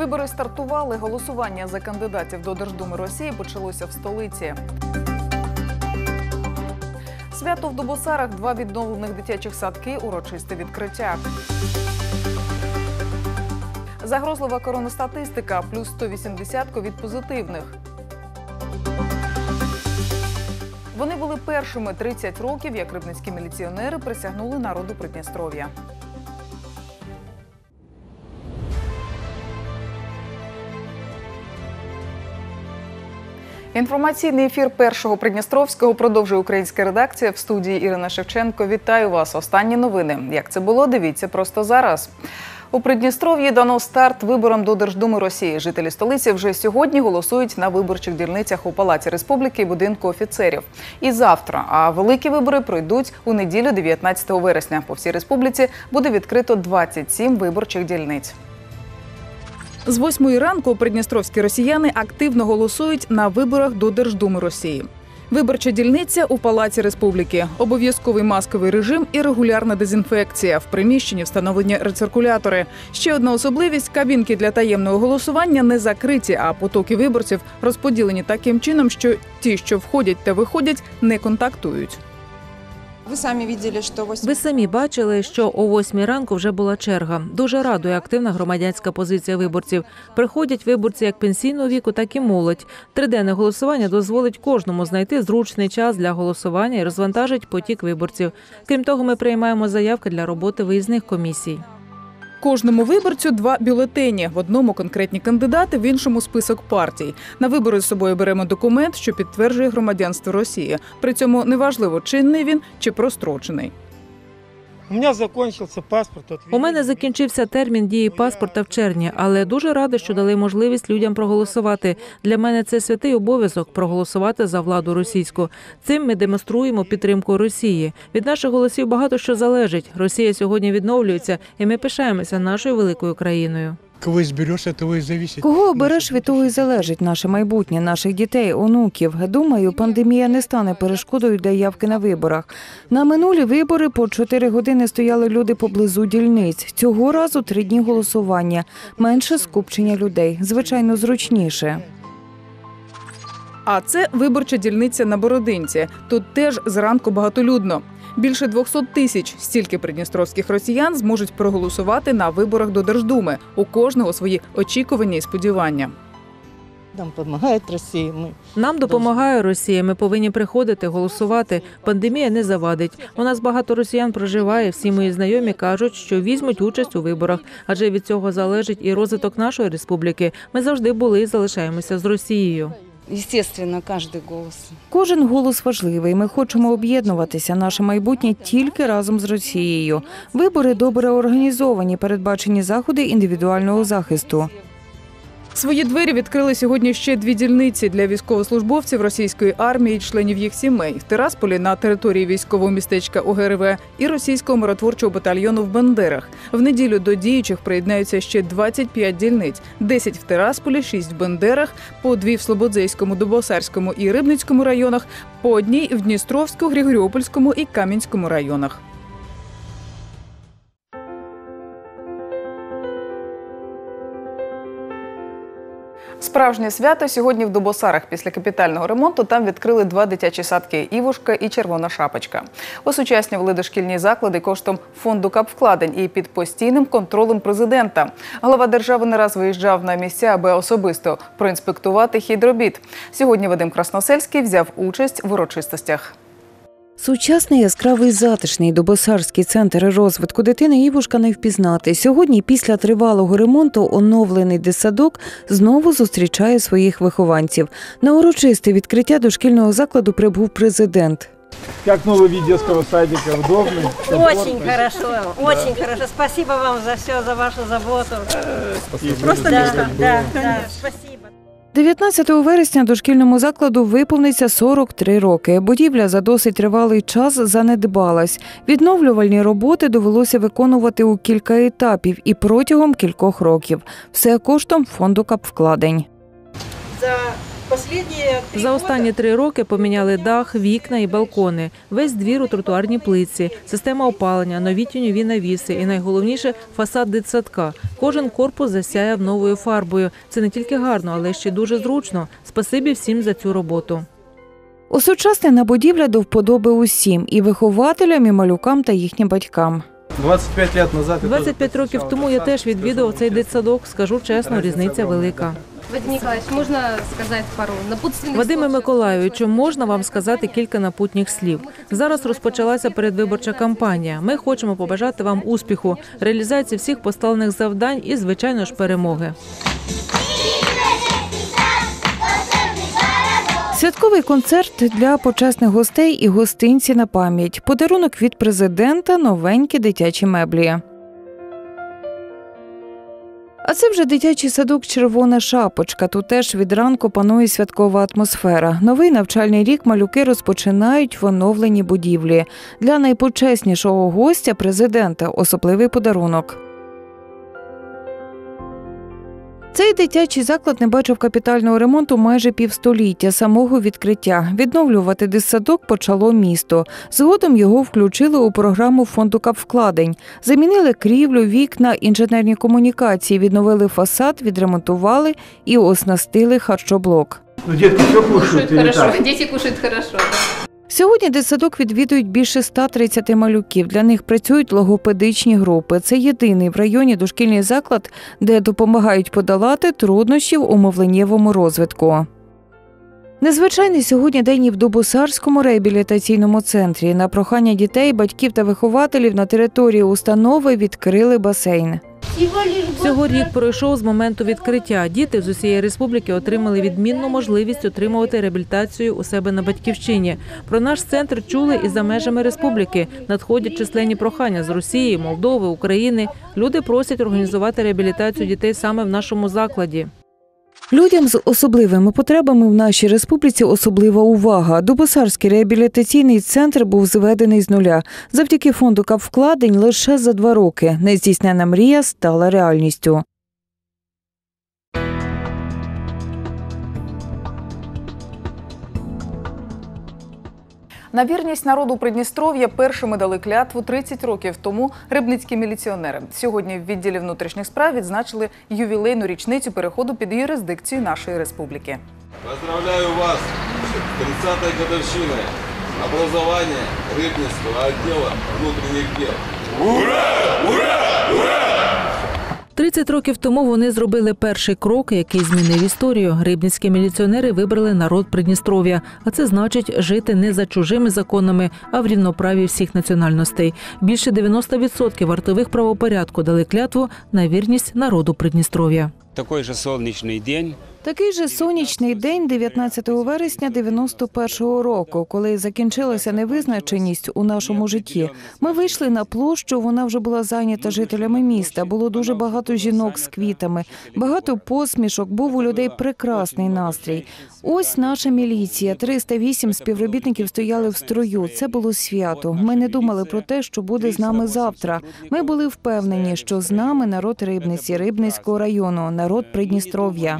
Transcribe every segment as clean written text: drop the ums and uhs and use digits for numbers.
Вибори стартували. Голосування за кандидатів до Держдуми Росії почалося в столиці. Свято в Дубосарах, 2 відновлених дитячих садки, урочисте відкриття. Загрозлива коронастатистика, плюс 180 ковід-позитивних. Вони були першими 30 років, як рибницькі міліціонери присягнули народу Придністров'я. Інформаційний ефір Першого Придністровського продовжує українська редакція. В студії Ірина Шевченко. Вітаю вас. Останні новини. Як це було, дивіться просто зараз. У Придністров'ї дано старт виборам до Держдуми Росії. Жителі столиці вже сьогодні голосують на виборчих дільницях у Палаці Республіки і Будинку офіцерів. І завтра, а великі вибори пройдуть у неділю 19 вересня. По всій республіці буде відкрито 27 виборчих дільниць. З 8 ранку придністровські росіяни активно голосують на виборах до Держдуми Росії. Виборча дільниця у Палаці Республіки, обов'язковий масковий режим і регулярна дезінфекція. В приміщенні встановлені рециркулятори. Ще одна особливість – кабінки для таємного голосування не закриті, а потоки виборців розподілені таким чином, що ті, що входять та виходять, не контактують. Ви самі бачили, що о 8 ранку вже була черга. Дуже радує активна громадянська позиція виборців. Приходять виборці як пенсійного віку, так і молодь. Триденне голосування дозволить кожному знайти зручний час для голосування і розвантажить потік виборців. Крім того, ми приймаємо заявки для роботи виїзних комісій. Кожному виборцю 2 бюлетені. В одному конкретні кандидати, в іншому список партій. На вибори з собою беремо документ, що підтверджує громадянство Росії. При цьому неважливо, чинний він чи прострочений. У мене закінчився термін дії паспорта в червні, але дуже рада, що дали можливість людям проголосувати. Для мене це святий обов'язок – проголосувати за владу російську. Цим ми демонструємо підтримку Росії. Від наших голосів багато що залежить. Росія сьогодні відновлюється, і ми пишаємося нашою великою країною. Кого обереш, від того і залежить наше майбутнє, наших дітей, онуків. Думаю, пандемія не стане перешкодою для явки на виборах. На минулі вибори по 4 години стояли люди поблизу дільниць. Цього разу 3 дні голосування. Менше скупчення людей. Звичайно, зручніше. А це виборча дільниця на Бородинці. Тут теж зранку багатолюдно. Більше 200 тисяч – стільки придністровських росіян зможуть проголосувати на виборах до Держдуми. У кожного свої очікування і сподівання. Нам допомагає Росія. Ми повинні приходити, голосувати. Пандемія не завадить. У нас багато росіян проживає. Всі мої знайомі кажуть, що візьмуть участь у виборах. Адже від цього залежить і розвиток нашої республіки. Ми завжди були і залишаємося з Росією. Кожен голос важливий. Ми хочемо об'єднуватися. Наше майбутнє тільки разом з Росією. Вибори добре організовані, передбачені заходи індивідуального захисту. Свої двері відкрили сьогодні ще 2 дільниці для військовослужбовців російської армії і членів їх сімей. В Тирасполі на території військового містечка ОГРВ і російського миротворчого батальйону в Бендерах. В неділю до діючих приєднаються ще 25 дільниць. 10 в Тирасполі, 6 в Бендерах, по 2 в Слободзейському, Дубосарському і Рибницькому районах, по 1 в Дністровську, Григоріопольському і Кам'янському районах. Справжнє свято сьогодні в Дубосарах. Після капітального ремонту там відкрили 2 дитячі садки – «Івушка» і «Червона шапочка». Осучаснювали дошкільні заклади коштом фонду капвкладень і під постійним контролем президента. Глава держави не раз виїжджав на місця, аби особисто проінспектувати хід робіт. Сьогодні Вадим Красносельський взяв участь в урочистостях. Сучасний, яскравий, затишний Дубосарський центр розвитку дитини Івушка не впізнати. Сьогодні, після тривалого ремонту, оновлений дитсадок знову зустрічає своїх вихованців. На урочисте відкриття дошкільного закладу прибув президент. Как новый вид детского садика, удобный? Очень хорошо, очень хорошо. Спасибо вам за все, за вашу заботу. Просто да, спасибо. 19 вересня дошкільному закладу виповниться 43 роки. Будівля за досить тривалий час занедбалась. Відновлювальні роботи довелося виконувати у кілька етапів і протягом кількох років. Все коштом фонду капвкладень. За За останні 3 роки поміняли дах, вікна і балкони, весь двір у тротуарній плитці, система опалення, нові тіньові навіси і найголовніше – фасад дитсадка. Кожен корпус засяяв новою фарбою. Це не тільки гарно, але ще дуже зручно. Спасибі всім за цю роботу. Осучаснена будівля до вподоби усім – і вихователям, і малюкам та їхнім батькам. 25 років тому я теж відвідував цей дитсадок. Скажу чесно, різниця велика. Вадим Николаевич, можно сказать пару напутственных слов? Вадиме Миколайовичу, можна вам сказати кілька напутніх слів? Зараз розпочалася передвиборча кампанія. Ми хочемо побажати вам успіху, реалізації всіх поставлених завдань і, звичайно ж, перемоги. Святковий концерт для почесних гостей і гостинці на пам'ять. Подарунок від президента – новенькі дитячі меблі. А це вже дитячий садок «Червона шапочка». Тут теж від ранку панує святкова атмосфера. Новий навчальний рік малюки розпочинають в оновленій будівлі. Для найпочеснішого гостя – президента – особливий подарунок. Цей дитячий заклад не бачив капітального ремонту майже півстоліття самого відкриття. Відновлювати дитсадок почало місто. Згодом його включили у програму фонду капвкладень. Замінили крівлю, вікна, інженерні комунікації, відновили фасад, відремонтували і оснастили харчоблок. Дітки все кушають или так? Дети кушают хорошо. Да. Сьогодні дитсадок відвідують більше 130 малюків. Для них працюють логопедичні групи. Це єдиний в районі дошкільний заклад, де допомагають подолати труднощі в мовленнєвому розвитку. Незвичайний сьогодні день і в Дубосарському реабілітаційному центрі. На прохання дітей, батьків та вихователів на території установи відкрили басейн. Всього рік пройшов з моменту відкриття. Діти з усієї республіки отримали відмінну можливість отримувати реабілітацію у себе на батьківщині. Про наш центр чули і за межами республіки. Надходять численні прохання з Росії, Молдови, України. Люди просять організувати реабілітацію дітей саме в нашому закладі. Людям з особливими потребами в нашій республіці особлива увага. Дубосарський реабілітаційний центр був зведений з нуля. Завдяки фонду капвкладень лише за 2 роки нездійснена мрія стала реальністю. На вірність народу Придністров'я першими дали клятву 30 років тому рибницькі міліціонери. Сьогодні в відділі внутрішніх справ відзначили ювілейну річницю переходу під юрисдикцію нашої республіки. Поздравляю вас с 30-й годовщиной образования Рыбницкого отдела внутренних дел. Ура! Ура! Ура! 30 років тому вони зробили перший крок, який змінив історію. Рибницькі міліціонери вибрали народ Придністров'я. А це значить жити не за чужими законами, а в рівноправі всіх національностей. Більше 90% вартових правопорядку дали клятву на вірність народу Придністров'я. Такий же сонячний день. Такий же сонячний день 19 вересня 91-го року, коли закінчилася невизначеність у нашому житті. Ми вийшли на площу, вона вже була зайнята жителями міста. Було дуже багато жінок з квітами, багато посмішок, був у людей прекрасний настрій. Ось наша міліція, 308 співробітників стояли в строю. Це було свято. Ми не думали про те, що буде з нами завтра. Ми були впевнені, що з нами народ Рибниці, Рибницького району, народ Придністров'я.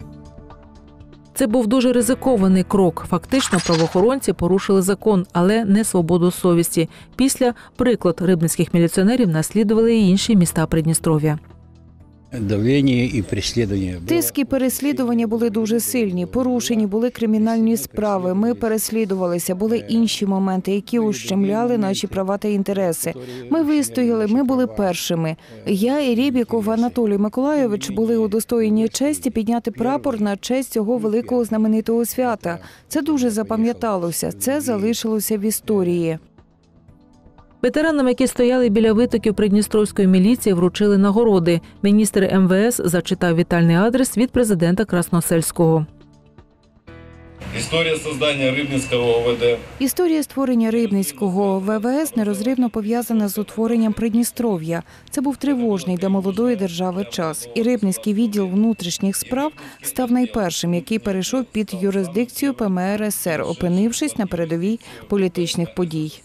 Це був дуже ризикований крок. Фактично правоохоронці порушили закон, але не свободу совісті. Після приклад рибницьких міліціонерів наслідували і інші міста Придністров'я. Давлення і переслідування. Тиск і переслідування були дуже сильні. Порушені були кримінальні справи. Ми переслідувалися. Були інші моменти, які ущемляли наші права та інтереси. Ми вистояли, ми були першими. Я і Рєбіков Анатолій Миколайович були удостоєні честі підняти прапор на честь цього великого знаменитого свята. Це дуже запам'яталося. Це залишилося в історії. Ветеранам, які стояли біля витоків Придністровської міліції, вручили нагороди. Міністр МВС зачитав вітальний адрес від президента Красносельського. Історія створення Рибницького ОВД. Історія створення Рибницького ВВС нерозривно пов'язана з утворенням Придністров'я. Це був тривожний для молодої держави час. І Рибницький відділ внутрішніх справ став найпершим, який перейшов під юрисдикцію ПМР-СР, опинившись на передовій політичних подій.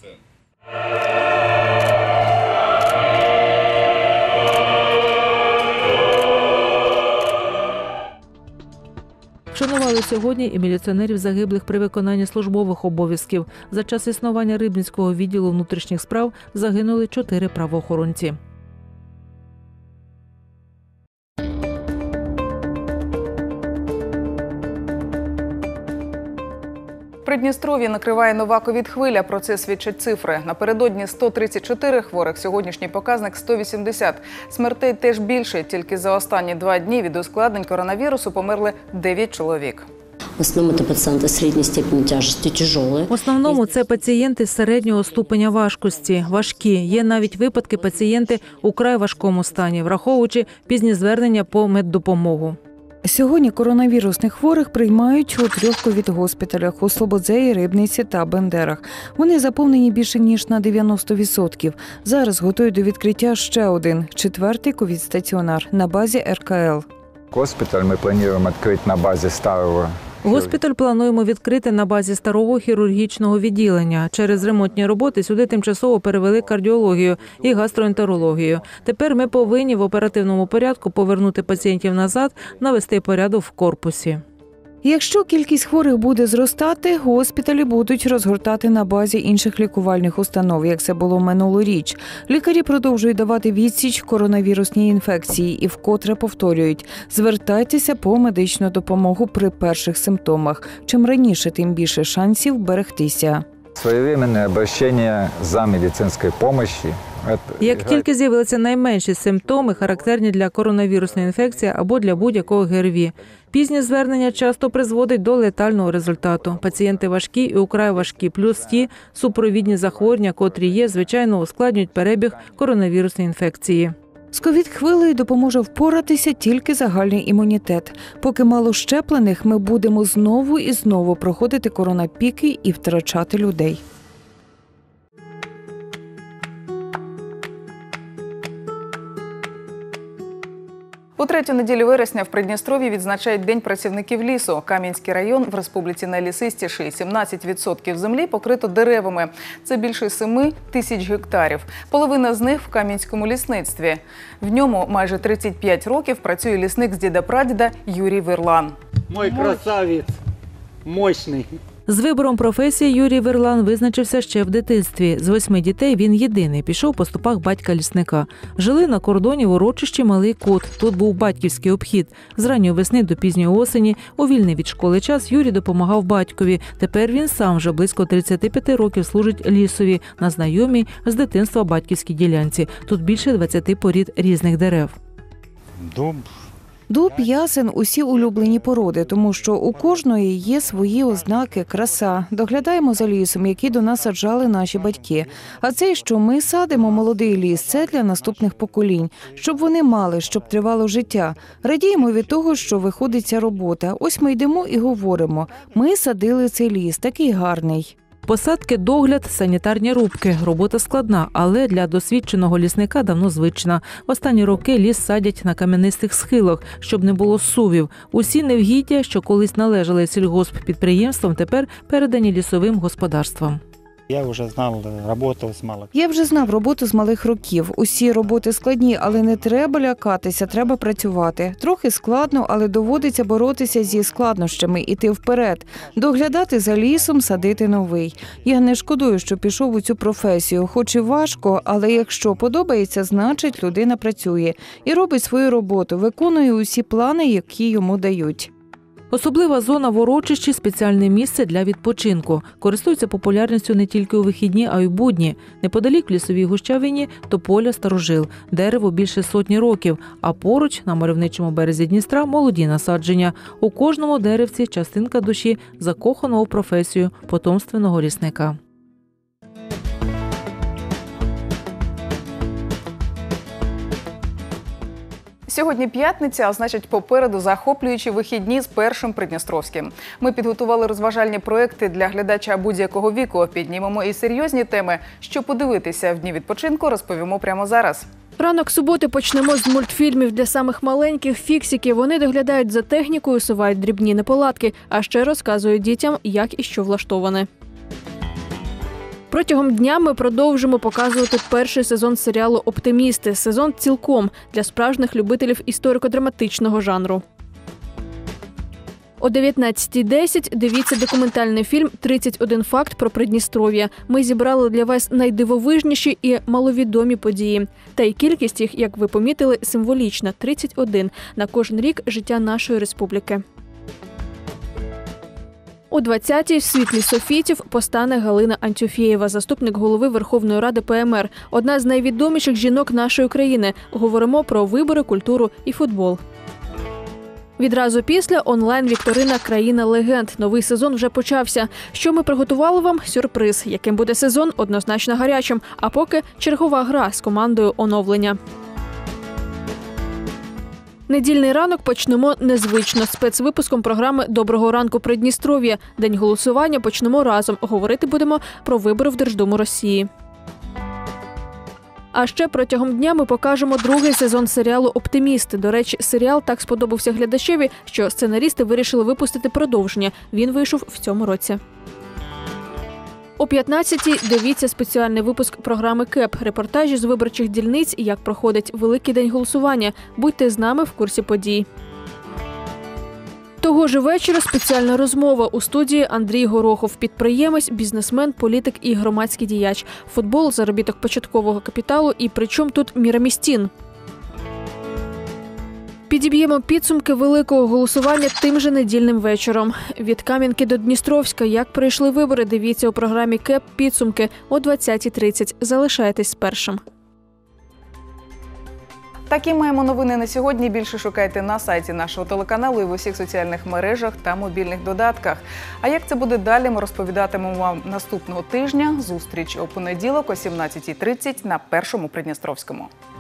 Вшанували сьогодні і міліціонерів загиблих при виконанні службових обов'язків. За час існування Рибницького відділу внутрішніх справ загинули 4 правоохоронці. Придністров'я накриває нова ковід-хвиля, про це свідчать цифри. Напередодні 134 хворих, сьогоднішній показник 180. Смертей теж більше, тільки за останні 2 дні від ускладнень коронавірусу померли 9 чоловік. В основному це пацієнти середньої ступені тяжкості, тяжелі. В основному це пацієнти середнього ступеня важкості, важкі. Є навіть випадки пацієнти у край важкому стані, враховуючи пізні звернення по меддопомогу. Сьогодні коронавірусних хворих приймають у 3 ковід-госпіталях – у Слободзеї, Рибниці та Бендерах. Вони заповнені більше ніж на 90%. Зараз готують до відкриття ще один – 4-й ковід-стаціонар на базі РКЛ. Госпіталь ми плануємо відкрити на базі старого. Госпіталь плануємо відкрити на базі старого хірургічного відділення. Через ремонтні роботи сюди тимчасово перевели кардіологію і гастроентерологію. Тепер ми повинні в оперативному порядку повернути пацієнтів назад, навести порядок в корпусі. Якщо кількість хворих буде зростати, госпіталі будуть розгортати на базі інших лікувальних установ, як це було минулоріч. Лікарі продовжують давати відсіч коронавірусній інфекції і вкотре повторюють – звертайтеся по медичну допомогу при перших симптомах. Чим раніше, тим більше шансів берегтися. Своєвременне обращення за медицинською допомогою. Як тільки з'явилися найменші симптоми, характерні для коронавірусної інфекції або для будь-якого ГРВІ, пізнє звернення часто призводить до летального результату. Пацієнти важкі і украй важкі, плюс ті супровідні захворювання, котрі є, звичайно, ускладнюють перебіг коронавірусної інфекції. З ковід-хвилею допоможе впоратися тільки загальний імунітет. Поки мало щеплених, ми будемо знову і знову проходити коронапіки і втрачати людей. У 3-ю неділю вересня в Придністров'ї відзначають День працівників лісу. Кам'янський район в республіці найлісистіший. 17% землі покрито деревами. Це більше 7 тисяч гектарів. Половина з них в кам'янському лісництві. В ньому майже 35 років працює лісник з діда-прадіда Юрій Верлан. Мой красавець, мощний. З вибором професії Юрій Верлан визначився ще в дитинстві. З 8 дітей він єдиний пішов по стопах батька-лісника. Жили на кордоні в урочищі Малий Кут. Тут був батьківський обхід. З ранньої весни до пізньої осені у вільний від школи час Юрій допомагав батькові. Тепер він сам вже близько 35 років служить лісові на знайомій з дитинства батьківській ділянці. Тут більше 20 порід різних дерев. Дуб, ясен – усі улюблені породи, тому що у кожної є свої ознаки, краса. Доглядаємо за лісом, який до нас саджали наші батьки. А цей, що ми садимо, молодий ліс, це для наступних поколінь. Щоб вони мали, щоб тривало життя. Радіємо від того, що виходить ця робота. Ось ми йдемо і говоримо. Ми садили цей ліс, такий гарний. Посадки, догляд, санітарні рубки. Робота складна, але для досвідченого лісника давно звична. В останні роки ліс садять на кам'янистих схилах, щоб не було сувів. Усі невгіддя, що колись належали сільгосппідприємствам, тепер передані лісовим господарствам. Я вже знав роботу з малих років. Усі роботи складні, але не треба лякатися, треба працювати. Трохи складно, але доводиться боротися зі складнощами, іти вперед, доглядати за лісом, садити новий. Я не шкодую, що пішов у цю професію, хоч і важко, але якщо подобається, значить людина працює і робить свою роботу, виконує усі плани, які йому дають. Особлива зона в урочищі – спеціальне місце для відпочинку. Користується популярністю не тільки у вихідні, а й у будні. Неподалік в лісовій гущавині – тополя старожил. Дерево більше 100 років, а поруч, на мальовничому березі Дністра – молоді насадження. У кожному деревці – частинка душі, закоханого в професію потомственного лісника. Сьогодні п'ятниця, а значить попереду захоплюючі вихідні з першим Придністровським. Ми підготували розважальні проекти для глядача будь-якого віку. Піднімемо і серйозні теми. Що подивитися в дні відпочинку, розповімо прямо зараз. Ранок суботи почнемо з мультфільмів для самих маленьких «Фіксики». Вони доглядають за технікою, усувають дрібні неполадки, а ще розказують дітям, як і що влаштоване. Протягом дня ми продовжимо показувати перший сезон серіалу «Оптимісти». Сезон цілком для справжніх любителів історико-драматичного жанру. О 19:10 дивіться документальний фільм «31 факт про Придністров'я». Ми зібрали для вас найдивовижніші і маловідомі події. Та й кількість їх, як ви помітили, символічна – 31 на кожен рік життя нашої республіки. О 20-й в світлі софітів постане Галина Антюфєєва, заступник голови Верховної Ради ПМР. Одна з найвідоміших жінок нашої країни. Говоримо про вибори, культуру і футбол. Відразу після онлайн-вікторина «Країна легенд». Новий сезон вже почався. Що ми приготували вам? Сюрприз. Яким буде сезон? Однозначно гарячим. А поки чергова гра з командою оновлення. Недільний ранок почнемо незвично. Спецвипуском програми «Доброго ранку, Придністров'я». День голосування почнемо разом. Говорити будемо про вибори в Держдуму Росії. А ще протягом дня ми покажемо другий сезон серіалу «Оптимісти». До речі, серіал так сподобався глядачеві, що сценарісти вирішили випустити продовження. Він вийшов в цьому році. О 15-й дивіться спеціальний випуск програми КЕП. Репортажі з виборчих дільниць, як проходить Великий день голосування. Будьте з нами в курсі подій. Того ж вечора спеціальна розмова. У студії Андрій Горохов – підприємець, бізнесмен, політик і громадський діяч. Футбол, заробіток початкового капіталу і причому тут Мірамістін. Підіб'ємо підсумки великого голосування тим же недільним вечором. Від Кам'янки до Дністровська. Як пройшли вибори, дивіться у програмі КЕП «Підсумки» о 20:30. Залишайтесь з першим. Такі маємо новини на сьогодні. Більше шукайте на сайті нашого телеканалу і в усіх соціальних мережах та мобільних додатках. А як це буде далі, ми розповідатимемо вам наступного тижня. Зустріч у понеділок о 17:30 на Першому Придністровському.